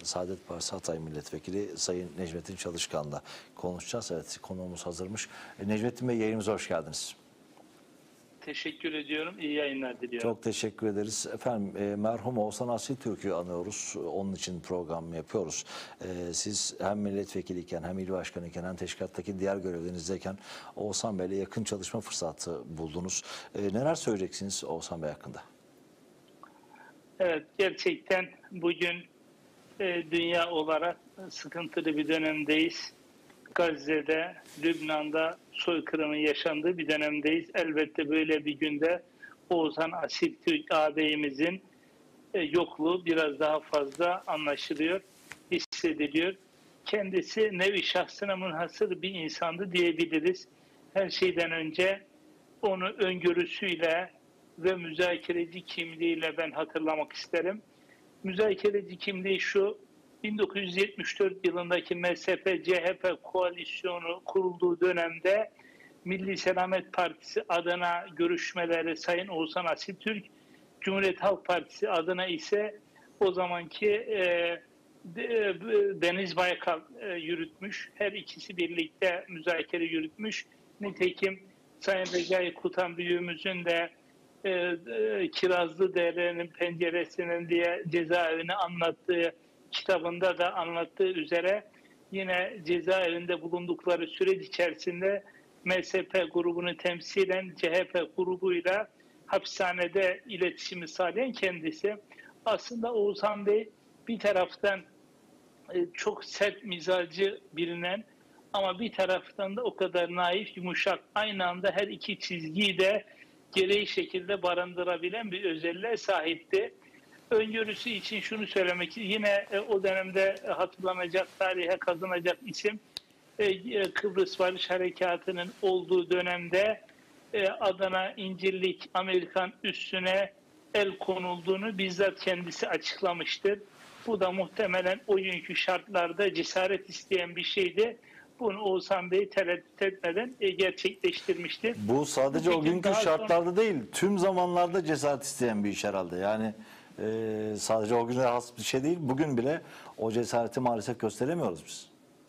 Saadet Partisi Hatay Milletvekili Sayın Necmettin Çalışkan'la konuşacağız. Evet, konuğumuz hazırmış. Necmettin Bey, yayınımıza hoş geldiniz. Teşekkür ediyorum. İyi yayınlar diliyorum. Çok teşekkür ederiz. Efendim, merhum Oğuzhan Asiltürk'ü anıyoruz. Onun için program yapıyoruz. Siz hem milletvekiliyken hem il başkanıyken hem teşkilattaki diğer görevlerinizdeyken Oğuzhan Bey'le yakın çalışma fırsatı buldunuz. Neler söyleyeceksiniz Oğuzhan Bey hakkında? Evet, gerçekten bugün dünya olarak sıkıntılı bir dönemdeyiz. Gazze'de, Lübnan'da soykırımın yaşandığı bir dönemdeyiz. Elbette böyle bir günde Oğuzhan Asiltürk ağabeyimizin yokluğu biraz daha fazla anlaşılıyor, hissediliyor. Kendisi nevi şahsına münhasır bir insandı diyebiliriz. Her şeyden önce onu öngörüsüyle ve müzakereci kimliğiyle ben hatırlamak isterim. Müzakereci kimliği şu: 1974 yılındaki MSP-CHP koalisyonu kurulduğu dönemde Milli Selamet Partisi adına görüşmeleri Sayın Oğuzhan Asiltürk, Cumhuriyet Halk Partisi adına ise o zamanki Deniz Baykal yürütmüş. Her ikisi birlikte müzakere yürütmüş. Nitekim Sayın Recai Kutan büyüğümüzün de Kirazlı Dere'nin penceresinin diye cezaevini anlattığı kitabında da anlattığı üzere yine cezaevinde bulundukları süreç içerisinde MSP grubunu temsilen CHP grubuyla hapishanede iletişimi sağlayan kendisi. Aslında Oğuzhan Bey bir taraftan çok sert mizacı bilinen ama bir taraftan da o kadar naif, yumuşak, aynı anda her iki çizgiyi de gereği şekilde barındırabilen bir özelliğe sahipti. Öngörüsü için şunu söylemek, yine o dönemde hatırlanacak, tarihe kazanacak isim Kıbrıs Barış Harekatı'nın olduğu dönemde Adana İncirlik Amerikan üssüne el konulduğunu bizzat kendisi açıklamıştır. Bu da muhtemelen o günkü şartlarda cesaret isteyen bir şeydi. Bunu Oğuzhan Bey tereddüt etmeden gerçekleştirmiştir. Bu sadece o günkü şartlarda değil, tüm zamanlarda cesaret isteyen bir iş herhalde. Yani sadece o güne has bir şey değil, bugün bile o cesareti maalesef gösteremiyoruz biz.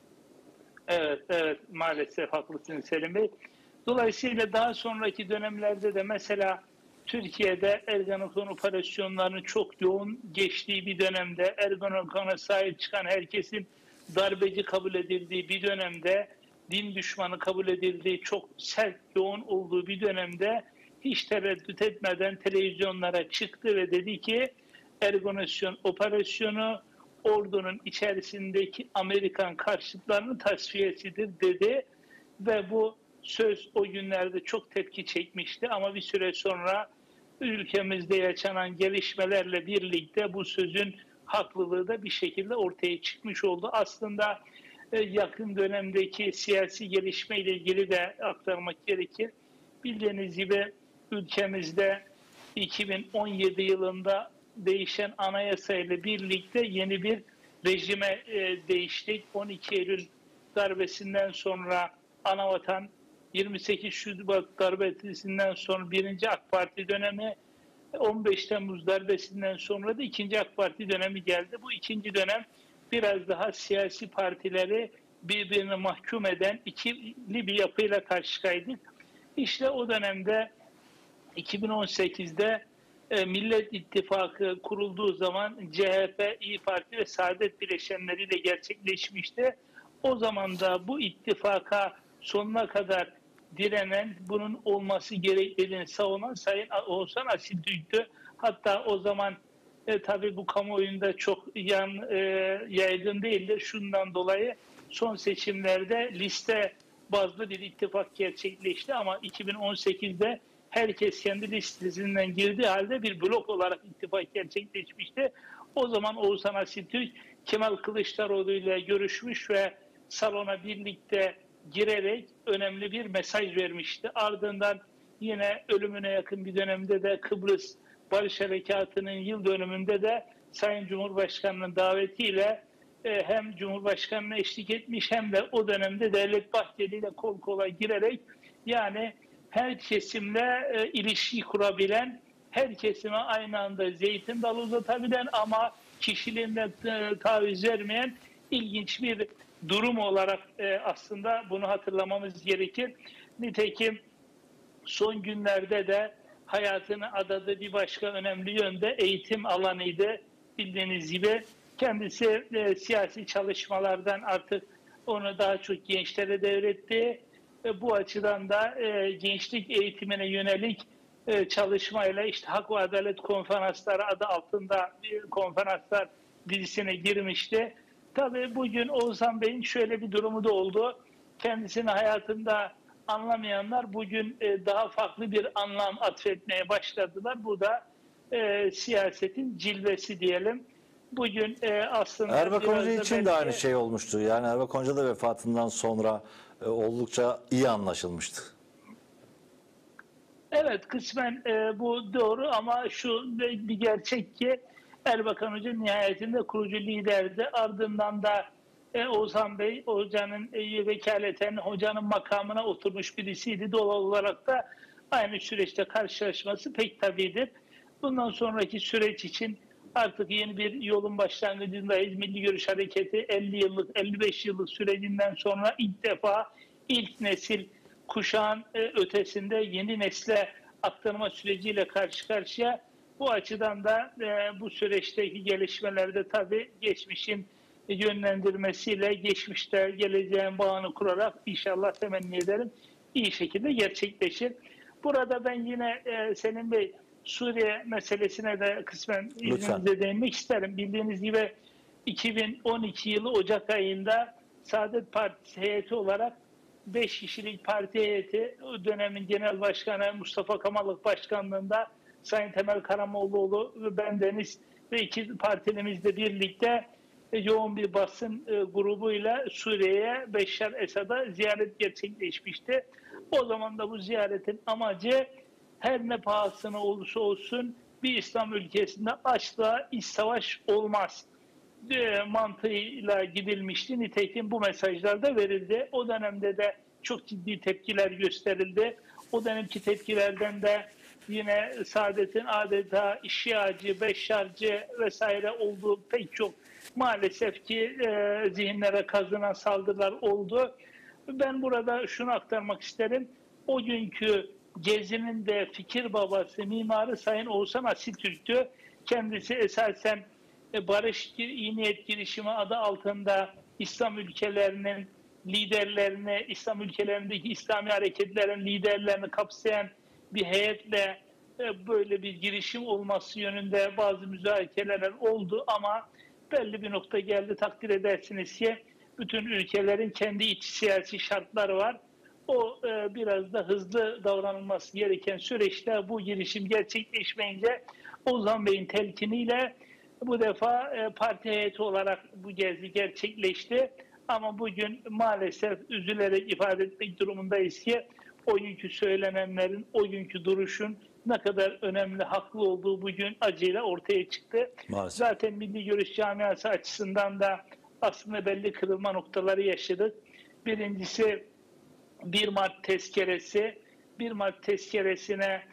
Evet, maalesef haklısınız Selim Bey. Dolayısıyla daha sonraki dönemlerde de mesela Türkiye'de Ergenekon operasyonlarının çok yoğun geçtiği bir dönemde, Ergenekon'a sahip çıkan herkesin darbeci kabul edildiği bir dönemde, din düşmanı kabul edildiği, çok sert, yoğun olduğu bir dönemde hiç tereddüt etmeden televizyonlara çıktı ve dedi ki Ergenekon operasyonu ordunun içerisindeki Amerikan karşıtlarının tasfiyesidir dedi ve bu söz o günlerde çok tepki çekmişti ama bir süre sonra ülkemizde yaşanan gelişmelerle birlikte bu sözün haklılığı da bir şekilde ortaya çıkmış oldu. Aslında yakın dönemdeki siyasi gelişmeyle ilgili de aktarmak gerekir. Bildiğiniz gibi ülkemizde 2017 yılında değişen anayasa ile birlikte yeni bir rejime değiştik. 12 Eylül darbesinden sonra Anavatan, 28 Şubat darbesinden sonra 1. AK Parti dönemi, 15 Temmuz darbesinden sonra da 2. AK Parti dönemi geldi. Bu ikinci dönem biraz daha siyasi partileri birbirine mahkum eden ikili bir yapıyla karşıyaydık. İşte o dönemde 2018'de Millet İttifakı kurulduğu zaman CHP, İYİ Parti ve Saadet bileşenleriyle gerçekleşmişti. O zaman da bu ittifaka sonuna kadar direnen, bunun olması gerektiğini savunan Sayın Oğuzhan Asiltürk'tü. Hatta o zaman tabii bu kamuoyunda çok yaygın değildir. Şundan dolayı son seçimlerde liste bazlı bir ittifak gerçekleşti ama 2018'de herkes kendi listesinden girdiği halde bir blok olarak ittifak gerçekleşmişti. O zaman Oğuzhan Asiltürk Kemal Kılıçdaroğlu ile görüşmüş ve salona birlikte girerek önemli bir mesaj vermişti. Ardından yine ölümüne yakın bir dönemde de Kıbrıs Barış Harekatı'nın yıl dönümünde de Sayın Cumhurbaşkanı'nın davetiyle hem Cumhurbaşkanı'na eşlik etmiş hem de o dönemde Devlet Bahçeli ile kol kola girerek, yani her kesimle ilişki kurabilen, her kesime aynı anda zeytin dalı uzatabilen ama kişiliğinden taviz vermeyen ilginç bir durum olarak aslında bunu hatırlamamız gerekir. Nitekim son günlerde de hayatını adadığı bir başka önemli yönde eğitim alanıydı. Bildiğiniz gibi kendisi siyasi çalışmalardan artık onu daha çok gençlere devretti. Bu açıdan da gençlik eğitimine yönelik çalışmayla işte Hak ve Adalet Konferansları adı altında konferanslar dizisine girmişti. Tabii bugün Oğuzhan Bey'in şöyle bir durumu da oldu. Kendisini hayatında anlamayanlar bugün daha farklı bir anlam atfetmeye başladılar. Bu da siyasetin cilvesi diyelim. Bugün aslında Erbakan Hoca biraz da için de aynı şey olmuştu. Yani Erbakan Hoca da vefatından sonra oldukça iyi anlaşılmıştı. Evet, kısmen bu doğru ama şu bir gerçek ki Erbakan Hoca nihayetinde kurucu liderdi. Ardından da Oğuzhan Bey, hocanın vekaleten hocanın makamına oturmuş birisiydi. Doğal olarak da aynı süreçte karşılaşması pek tabidir. Bundan sonraki süreç için artık yeni bir yolun başlangıcındayız. Milli Görüş Hareketi 50 yıllık, 55 yıllık sürecinden sonra ilk defa ilk nesil kuşağın ötesinde yeni nesle aktarma süreciyle karşı karşıya. Bu açıdan da bu süreçteki gelişmelerde tabii geçmişin yönlendirmesiyle geçmişte geleceğin bağını kurarak inşallah temenni ederim iyi şekilde gerçekleşir. Burada ben yine Selim Bey Suriye meselesine de kısmen izninizle değinmek isterim. Bildiğiniz gibi 2012 yılı Ocak ayında Saadet Partisi heyeti olarak 5 kişilik parti heyeti, o dönemin genel başkanı Mustafa Kamalık başkanlığında Sayın Temel Karamollaoğlu ve bendeniz ve iki partilimizle birlikte yoğun bir basın grubuyla Suriye'ye Beşşar Esad'a ziyaret gerçekleşmişti. O zaman da bu ziyaretin amacı her ne pahasına olursa olsun bir İslam ülkesinde açlığa iç savaş olmaz mantığıyla gidilmişti. Nitekim bu mesajlar da verildi. O dönemde de çok ciddi tepkiler gösterildi. O dönemki tepkilerden de yine Saadet'in adeta şiacı, beşşarcı vesaire olduğu pek çok maalesef ki zihinlere kazınan saldırılar oldu. Ben burada şunu aktarmak isterim. O günkü Gezi'nin de fikir babası, mimarı Sayın Oğuzhan Asiltürk'tü. Kendisi esasen Barış İyi Niyet Girişimi adı altında İslam ülkelerinin liderlerini, İslam ülkelerindeki İslami hareketlerin liderlerini kapsayan bir heyetle böyle bir girişim olması yönünde bazı müzakereler oldu ama belli bir nokta geldi, takdir edersiniz ki bütün ülkelerin kendi iç siyasi şartları var. O biraz da hızlı davranılması gereken süreçte bu girişim gerçekleşmeyince Oğuzhan Bey'in telkiniyle bu defa parti heyeti olarak bu gezi gerçekleşti. Ama bugün maalesef üzülerek ifade etmek durumundayız ki o günkü söylenenlerin, o günkü duruşun ne kadar önemli, haklı olduğu bugün acıyla ortaya çıktı. Maalesef. Zaten Milli Görüş Camiası açısından da aslında belli kırılma noktaları yaşadık. Birincisi 1 Mart tezkeresi. 1 Mart tezkeresine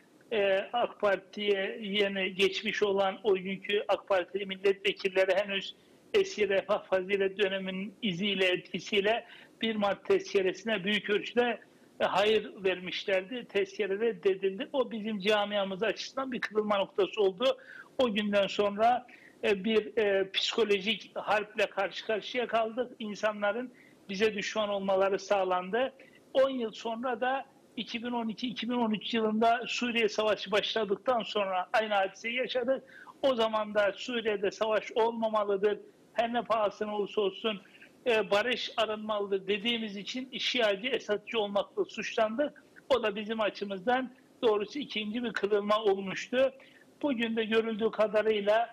AK Parti'ye yeni geçmiş olan o günkü AK Partili milletvekilleri henüz eski Refah Fazilet döneminin iziyle, etkisiyle 1 Mart tezkeresine büyük ölçüde hayır vermişlerdi. Tezkere reddedildi. O bizim camiamız açısından bir kırılma noktası oldu. O günden sonra bir psikolojik harple karşı karşıya kaldık. İnsanların bize düşman olmaları sağlandı. 10 yıl sonra da 2012-2013 yılında Suriye Savaşı başladıktan sonra aynı hadiseyi yaşadık. O zaman da Suriye'de savaş olmamalıdır, her ne pahasına olursa olsun barış arınmalıdır dediğimiz için Şiacı, Esadcı olmakla suçlandık. O da bizim açımızdan doğrusu ikinci bir kırılma olmuştu. Bugün de görüldüğü kadarıyla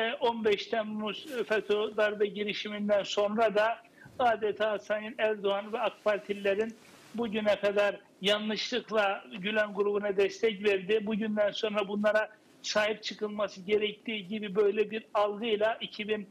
15 Temmuz FETÖ darbe girişiminden sonra da adeta Sayın Erdoğan ve AK Partililerin bugüne kadar yanlışlıkla Gülen grubuna destek verdi. Bugünden sonra bunlara sahip çıkılması gerektiği gibi böyle bir algıyla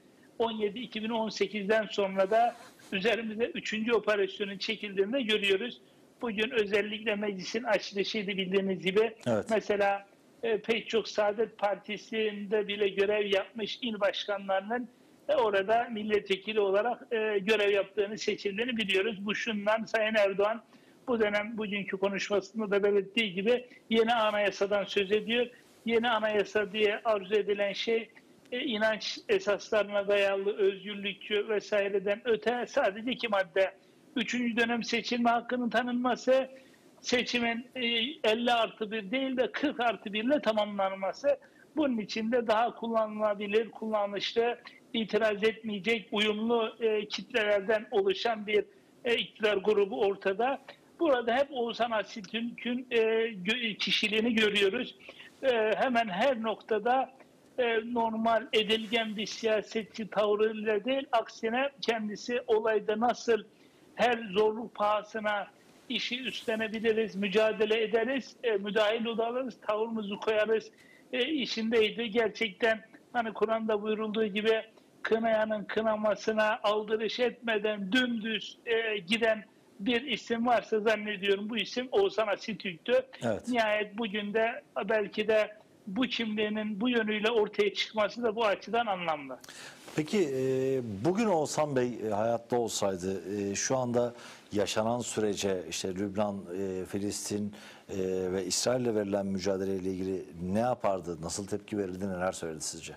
2017-2018'den sonra da üzerimize 3. operasyonun çekildiğini de görüyoruz. Bugün özellikle meclisin açılışıydı bildiğiniz gibi. Evet. Mesela pek çok Saadet Partisi'nde bile görev yapmış il başkanlarının orada milletvekili olarak görev yaptığını, seçildiğini biliyoruz. Bu şundan, Sayın Erdoğan bu dönem bugünkü konuşmasında da belirttiği gibi yeni anayasadan söz ediyor. Yeni anayasa diye arzu edilen şey inanç esaslarına dayalı, özgürlükçü vesaireden öte sadece 2 madde. 3. dönem seçilme hakkının tanınması, seçimin 50+1 değil de 40+1 ile tamamlanması. Bunun için de daha kullanılabilir, kullanışlı, itiraz etmeyecek, uyumlu kitlelerden oluşan bir iktidar grubu ortada. Burada hep Oğuzhan Asitürk'ün kişiliğini görüyoruz. Hemen her noktada normal edilgen bir siyasetçi tavrıyla değil, aksine kendisi olayda nasıl her zorluk pahasına işi üstlenebiliriz, mücadele ederiz, müdahil oluruz, tavrımızı koyarız işindeydi. Gerçekten hani Kur'an'da buyurulduğu gibi kınayanın kınamasına aldırış etmeden dümdüz giden bir isim varsa zannediyorum bu isim Oğuzhan Asitürk'tü. Evet. Nihayet bugün de belki de bu kimliğinin bu yönüyle ortaya çıkması da bu açıdan anlamlı. Peki bugün Oğuzhan Bey hayatta olsaydı şu anda yaşanan sürece işte Lübnan, Filistin ve İsrail'le verilen mücadeleyle ilgili ne yapardı? Nasıl tepki verirdi? Neler söyledi sizce?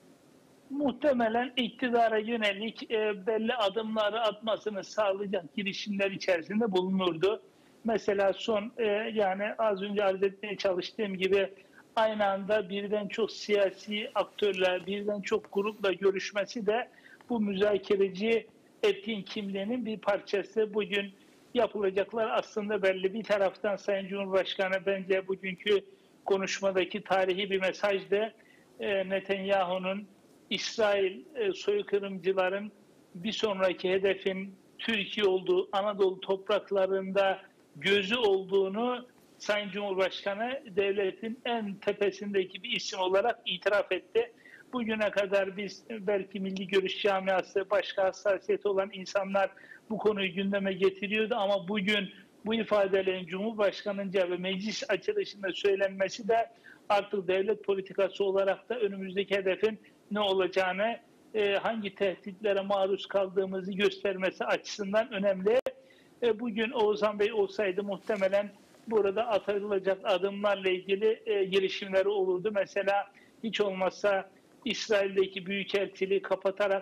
Muhtemelen iktidara yönelik belli adımları atmasını sağlayacak girişimler içerisinde bulunurdu. Mesela son yani az önce arz etmeye çalıştığım gibi aynı anda birden çok siyasi aktörler, birden çok grupla görüşmesi de bu müzakereci etkin kimliğinin bir parçası. Bugün yapılacaklar aslında belli. Bir taraftan Sayın Cumhurbaşkanı bence bugünkü konuşmadaki tarihi bir mesajdı. Netanyahu'nun İsrail soykırımcıların bir sonraki hedefin Türkiye olduğu, Anadolu topraklarında gözü olduğunu Sayın Cumhurbaşkanı devletin en tepesindeki bir isim olarak itiraf etti. Bugüne kadar biz belki milli görüş camiası, başka hassasiyeti olan insanlar bu konuyu gündeme getiriyordu ama bugün bu ifadelerin Cumhurbaşkanı'nca ve meclis açılışında söylenmesi de artık devlet politikası olarak da önümüzdeki hedefin ne olacağını, hangi tehditlere maruz kaldığımızı göstermesi açısından önemli. Bugün Oğuzhan Bey olsaydı muhtemelen burada atılacak adımlarla ilgili girişimleri olurdu. Mesela hiç olmazsa İsrail'deki büyükelçiliği kapatarak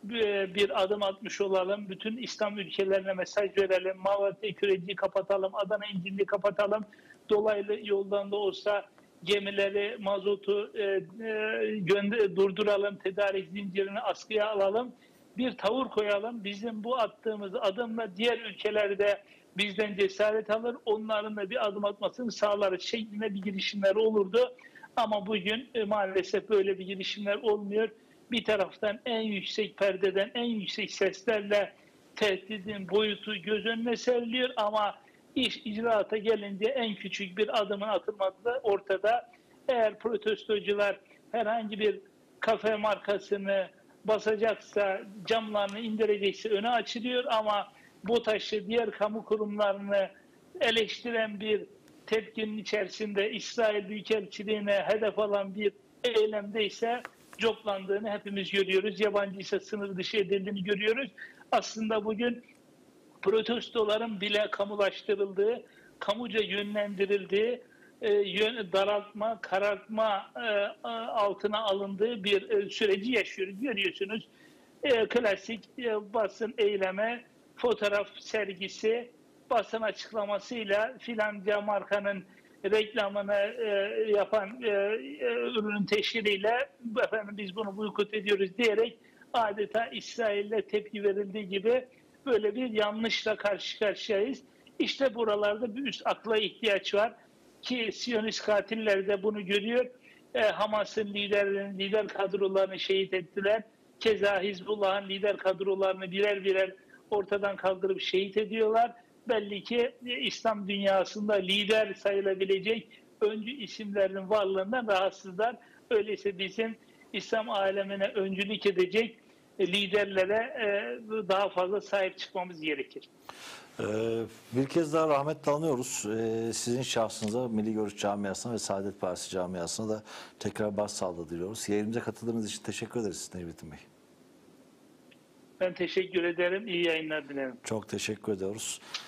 bir adım atmış olalım. Bütün İslam ülkelerine mesaj verelim. Malatya Küreci'yi kapatalım, Adana İncil'i kapatalım. Dolaylı yoldan da olsa gemileri, mazotu durduralım, tedarik zincirini askıya alalım. Bir tavır koyalım. Bizim bu attığımız adımla diğer ülkelerde bizden cesaret alır, onların da bir adım atmasını sağlarız şeklinde bir girişimler olurdu. Ama bugün maalesef böyle bir girişimler olmuyor. Bir taraftan en yüksek perdeden, en yüksek seslerle tehdidin boyutu göz önüne seriliyor ama iş icraata gelince en küçük bir adımın atılmadığı da ortada. Eğer protestocular herhangi bir kafe markasını basacaksa, camlarını indirecekse öne açılıyor ama BOTAŞ'ı, diğer kamu kurumlarını eleştiren bir tepkinin içerisinde İsrail Büyükelçiliğine hedef alan bir eylemde ise coplandığını hepimiz görüyoruz. Yabancı ise sınır dışı edildiğini görüyoruz. Aslında bugün protestoların bile kamulaştırıldığı, kamuca yönlendirildiği, daraltma, karartma altına alındığı bir süreci yaşıyoruz. Görüyorsunuz klasik basın eyleme, fotoğraf sergisi, basın açıklamasıyla filanca markanın reklamını yapan ürünün teşhiriyle efendim biz bunu boykot ediyoruz diyerek adeta İsrail'le tepki verildiği gibi böyle bir yanlışla karşı karşıyayız. İşte buralarda bir üst akla ihtiyaç var ki Siyonist katiller de bunu görüyor. Hamas'ın lider kadrolarını şehit ettiler. Keza Hizbullah'ın lider kadrolarını birer birer ortadan kaldırıp şehit ediyorlar. Belli ki İslam dünyasında lider sayılabilecek öncü isimlerin varlığından rahatsızlar. Öyleyse bizim İslam alemine öncülük edecek liderlere daha fazla sahip çıkmamız gerekir. Bir kez daha rahmetle anıyoruz. Sizin şahsınıza, Milli Görüş camiasına ve Saadet Partisi camiasına da tekrar başsağlığı diliyoruz. Yayınımıza katıldığınız için teşekkür ederiz Necmettin Bey. Ben teşekkür ederim. İyi yayınlar dilerim. Çok teşekkür ediyoruz.